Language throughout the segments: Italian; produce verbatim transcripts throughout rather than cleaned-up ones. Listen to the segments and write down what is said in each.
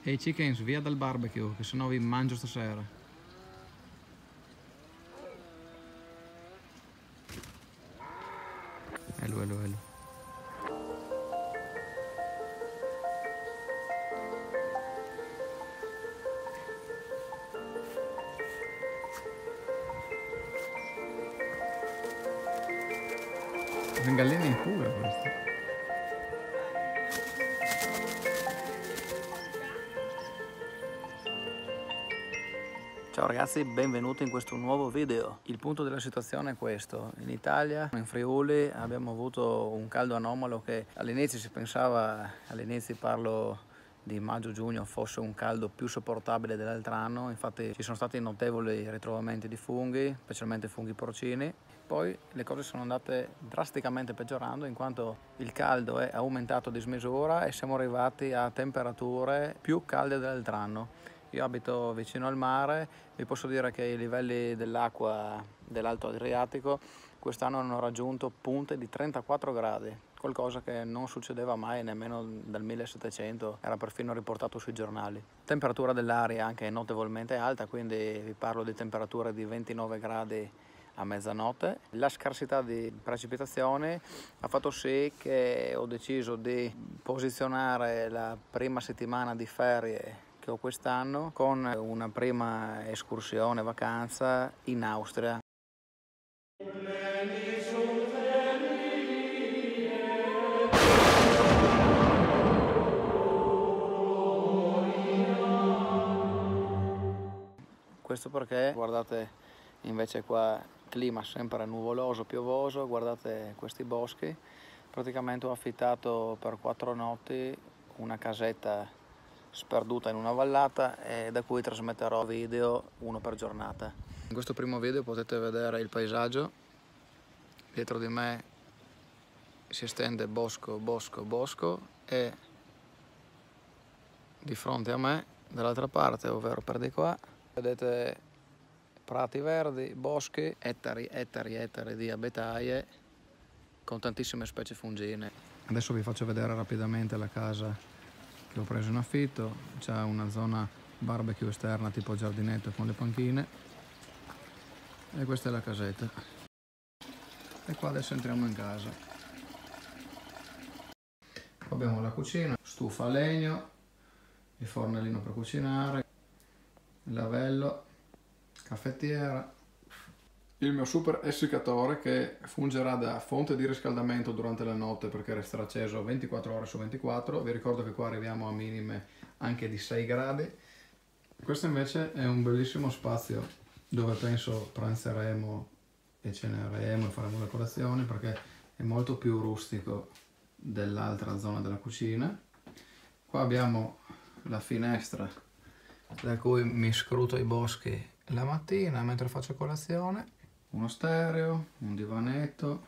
Ehi chickens, via dal barbecue, che sennò vi mangio stasera. Elu, elu, elu. Sono galline in fuga queste. Ciao ragazzi, benvenuti in questo nuovo video. Il punto della situazione è questo: in Italia, in Friuli, abbiamo avuto un caldo anomalo che all'inizio si pensava, all'inizio parlo di maggio-giugno, fosse un caldo più sopportabile dell'altro anno. Infatti ci sono stati notevoli ritrovamenti di funghi, specialmente funghi porcini. Poi le cose sono andate drasticamente peggiorando, in quanto il caldo è aumentato di smisura e siamo arrivati a temperature più calde dell'altro anno. Io abito vicino al mare, vi posso dire che i livelli dell'acqua dell'Alto Adriatico quest'anno hanno raggiunto punte di trentaquattro gradi, qualcosa che non succedeva mai nemmeno dal millesettecento, era perfino riportato sui giornali. Temperatura dell'aria anche notevolmente alta, quindi vi parlo di temperature di ventinove gradi a mezzanotte. La scarsità di precipitazioni ha fatto sì che ho deciso di posizionare la prima settimana di ferie che ho quest'anno con una prima escursione, vacanza in Austria. Questo perché, guardate invece qua, clima sempre nuvoloso, piovoso, guardate questi boschi. Praticamente ho affittato per quattro notti una casetta sperduta in una vallata e da cui trasmetterò video uno per giornata. In questo primo video potete vedere il paesaggio. Dietro di me si estende bosco, bosco, bosco e di fronte a me, dall'altra parte, ovvero per di qua, vedete prati verdi, boschi, ettari, ettari, ettari di abitaie con tantissime specie fungine. Adesso vi faccio vedere rapidamente la casa che ho preso in affitto. C'è una zona barbecue esterna tipo giardinetto con le panchine e questa è la casetta. E qua adesso entriamo in casa. Qua abbiamo la cucina, stufa a legno, il fornellino per cucinare, il lavello, caffettiera, il mio super essiccatore che fungerà da fonte di riscaldamento durante la notte perché resterà acceso ventiquattro ore su ventiquattro. Vi ricordo che qua arriviamo a minime anche di sei gradi. Questo invece è un bellissimo spazio dove penso pranzeremo e ceneremo e faremo le colazioni, perché è molto più rustico dell'altra zona della cucina. Qua abbiamo la finestra da cui mi scruto i boschi la mattina mentre faccio colazione, uno stereo, un divanetto.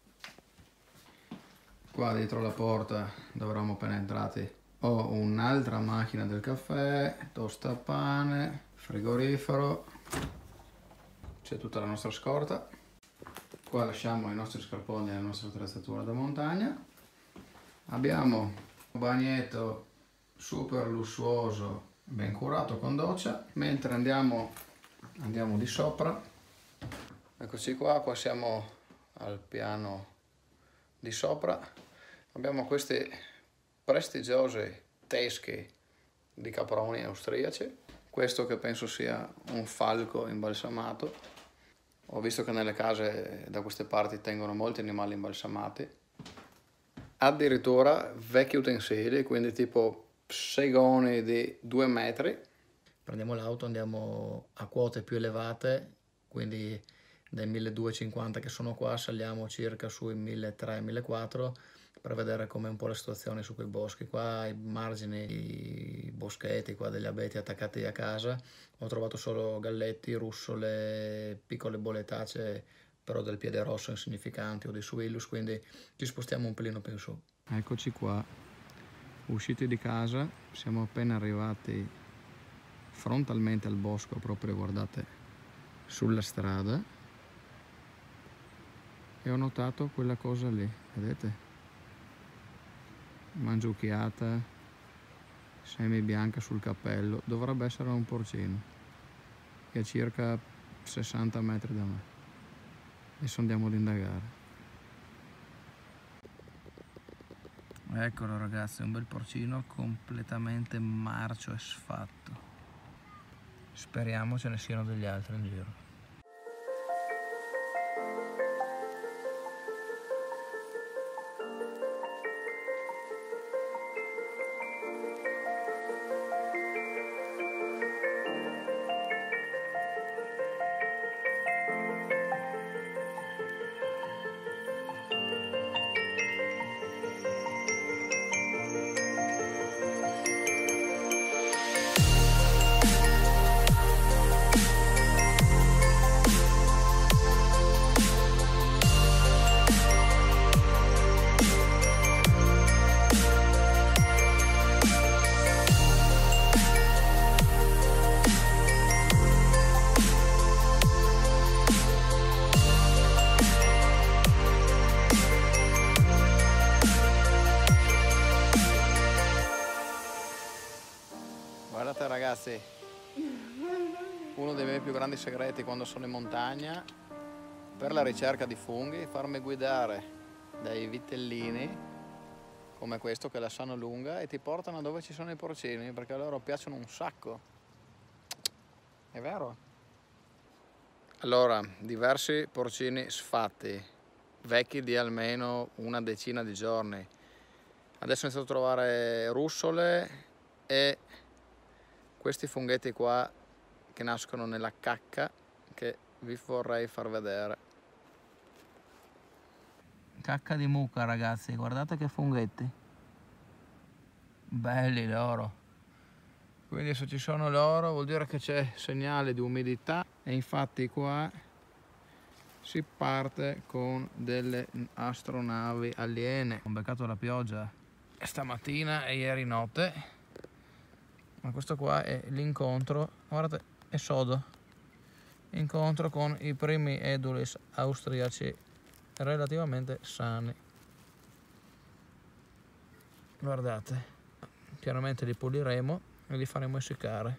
Qua dietro la porta dove eravamo appena entrati ho un'altra macchina del caffè, tostapane, frigorifero, c'è tutta la nostra scorta. Qua lasciamo i nostri scarponi e la nostra attrezzatura da montagna. Abbiamo un bagnetto super lussuoso, ben curato con doccia. Mentre andiamo, andiamo di sopra, eccoci qua, qua siamo al piano di sopra. Abbiamo questi prestigiosi teschi di caproni austriaci. Questo che penso sia un falco imbalsamato. Ho visto che nelle case da queste parti tengono molti animali imbalsamati. Addirittura vecchi utensili, quindi tipo segoni di due metri. Prendiamo l'auto, andiamo a quote più elevate, quindi dai milleduecentocinquanta che sono qua saliamo circa sui milletrecento millequattrocento per vedere com'è un po' la situazione su quei boschi. Qua ai margini i boschetti, qua degli abeti attaccati a casa, ho trovato solo galletti, russole, piccole bolletacee, però del piede rosso insignificanti, o dei suillus, quindi ci spostiamo un pelino più in su. Eccoci qua, usciti di casa, siamo appena arrivati frontalmente al bosco, proprio guardate sulla strada, e ho notato quella cosa lì, vedete? Mangiucchiata, semi bianca sul cappello, dovrebbe essere un porcino che è a circa sessanta metri da me. Adesso andiamo ad indagare. Eccolo ragazzi, un bel porcino completamente marcio e sfatto. Speriamo ce ne siano degli altri in giro. Guardate ragazzi, uno dei miei più grandi segreti quando sono in montagna per la ricerca di funghi, farmi guidare dai vitellini come questo che la sanno lunga e ti portano dove ci sono i porcini perché a loro piacciono un sacco. È vero? Allora, diversi porcini sfatti, vecchi di almeno una decina di giorni. Adesso ho iniziato a trovare russole e questi funghetti qua che nascono nella cacca che vi vorrei far vedere. Cacca di mucca ragazzi, guardate che funghetti. Belli loro. Quindi se ci sono loro vuol dire che c'è segnale di umidità e infatti qua si parte con delle astronavi aliene. Ho beccato la pioggia stamattina e ieri notte. Ma questo qua è l'incontro, guardate, è sodo, incontro con i primi edulis austriaci relativamente sani. Guardate, chiaramente li puliremo e li faremo essiccare.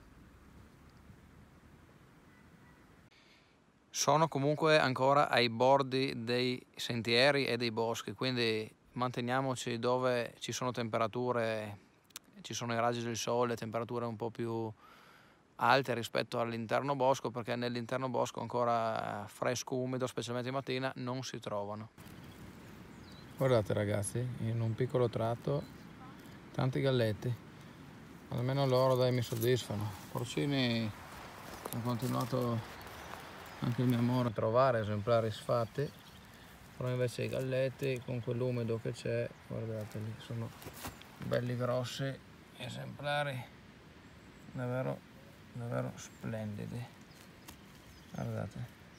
Sono comunque ancora ai bordi dei sentieri e dei boschi, quindi manteniamoci dove ci sono temperature, ci sono i raggi del sole, temperature un po' più alte rispetto all'interno bosco, perché nell'interno bosco ancora fresco, umido, specialmente di mattina, non si trovano. Guardate ragazzi, in un piccolo tratto tanti galletti, almeno loro dai mi soddisfano. Porcini ho continuato anche il mio amore a trovare esemplari sfatti, però invece i galletti con quell'umido che c'è, guardateli, sono belli grossi, esemplari davvero davvero splendidi. Guardate,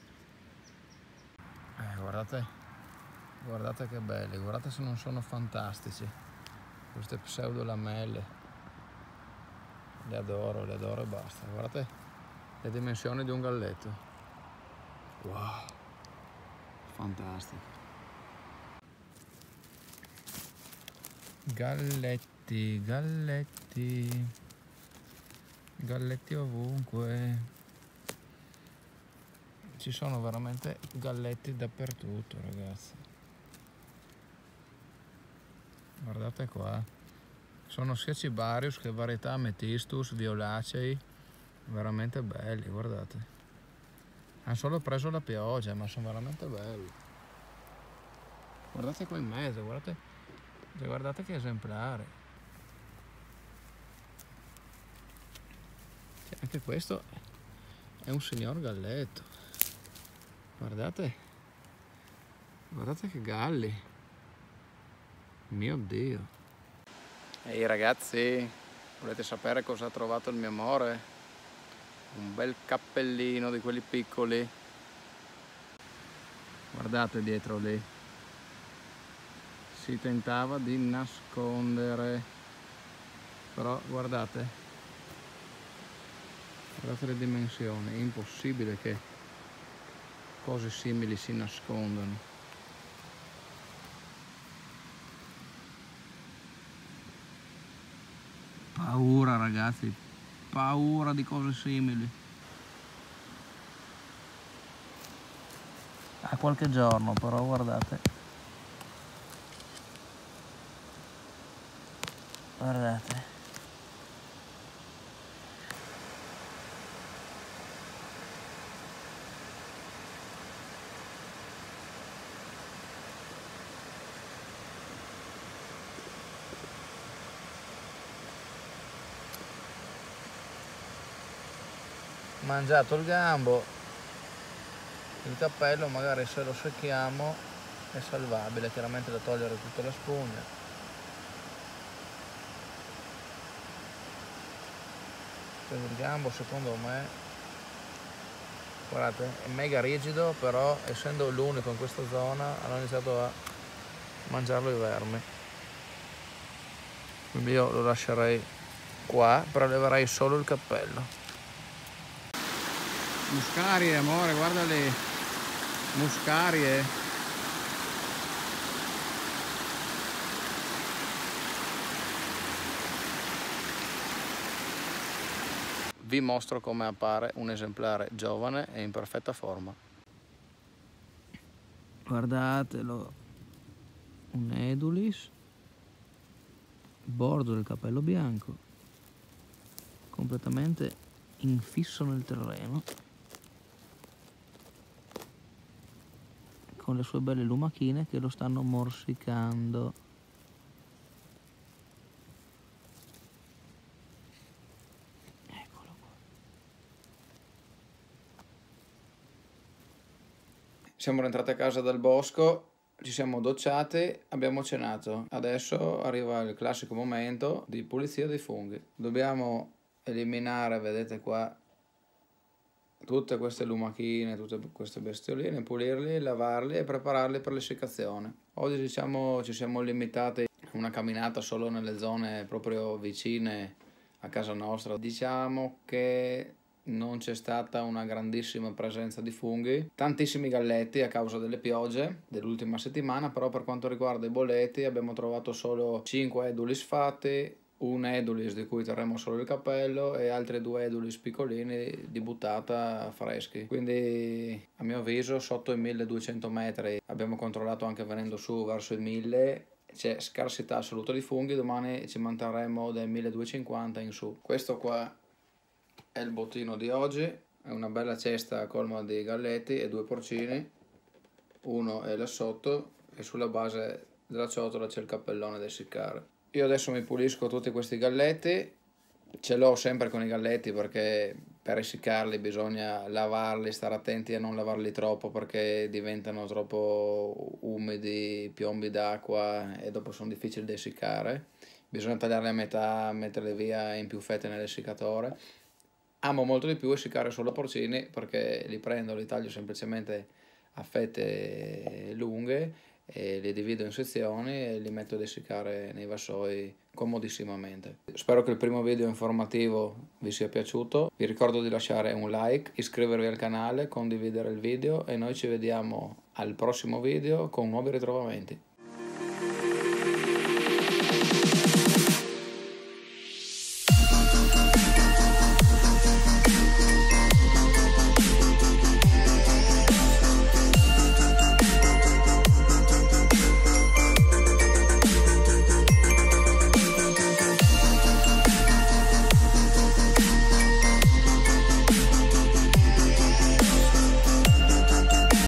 eh, guardate guardate che belli, guardate se non sono fantastici queste pseudo lamelle, le adoro, le adoro e basta. Guardate le dimensioni di un galletto, wow, fantastico. Galletti, galletti, galletti ovunque. Ci sono veramente galletti dappertutto, ragazzi. Guardate qua. Sono sia cibarius che varietà amethistus, violacei. Veramente belli, guardate. Hanno solo preso la pioggia, ma sono veramente belli. Guardate qua in mezzo, guardate. Guardate che esemplare. Cioè, anche questo è un signor galletto. Guardate. Guardate che galli. Mio Dio. Ehi ragazzi, volete sapere cosa ha trovato il mio amore? Un bel cappellino di quelli piccoli. Guardate dietro lì. Si tentava di nascondere, però guardate, guardate le dimensioni, è impossibile che cose simili si nascondano. Paura ragazzi, paura di cose simili. A qualche giorno però guardate. Guardate. Mangiato il gambo, il cappello magari se lo secchiamo è salvabile, chiaramente da togliere tutta la spugna. Il gambo secondo me, guardate, è mega rigido, però essendo l'unico in questa zona hanno iniziato a mangiarlo i vermi, quindi io lo lascerei qua, però leverei solo il cappello. Muscarie, amore, guarda le muscarie. Vi mostro come appare un esemplare giovane e in perfetta forma. Guardatelo, un edulis, bordo del capello bianco, completamente infisso nel terreno, con le sue belle lumachine che lo stanno morsicando. Eccolo qua. Siamo rientrati a casa dal bosco, ci siamo docciati, abbiamo cenato. Adesso arriva il classico momento di pulizia dei funghi. Dobbiamo eliminare, vedete qua, tutte queste lumachine, tutte queste bestioline, pulirli, lavarli e prepararli per l'essiccazione. Oggi diciamo ci siamo limitati a una camminata solo nelle zone proprio vicine a casa nostra. Diciamo che non c'è stata una grandissima presenza di funghi, tantissimi galletti a causa delle piogge dell'ultima settimana, però per quanto riguarda i boletti abbiamo trovato solo cinque edulis fatti, un edulis di cui terremo solo il cappello e altri due edulis piccolini di buttata freschi. Quindi a mio avviso sotto i milleduecento metri, abbiamo controllato anche venendo su verso i mille, c'è scarsità assoluta di funghi. Domani ci manterremo dai milleduecentocinquanta in su. Questo qua è il bottino di oggi, è una bella cesta colma di galletti e due porcini, uno è là sotto e sulla base della ciotola c'è il cappellone da essiccare. Io adesso mi pulisco tutti questi galletti, ce l'ho sempre con i galletti perché per essiccarli bisogna lavarli, stare attenti a non lavarli troppo perché diventano troppo umidi, piombi d'acqua e dopo sono difficili da essiccare. Bisogna tagliarli a metà, metterli via in più fette nell'essiccatore. Amo molto di più essiccare solo porcini perché li prendo, li taglio semplicemente a fette lunghe e li divido in sezioni e li metto ad essiccare nei vassoi comodissimamente. Spero che il primo video informativo vi sia piaciuto, vi ricordo di lasciare un like, iscrivervi al canale, condividere il video e noi ci vediamo al prossimo video con nuovi ritrovamenti.